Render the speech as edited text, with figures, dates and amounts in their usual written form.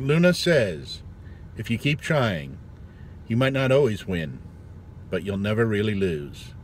Luna says, if you keep trying, you might not always win, but you'll never really lose.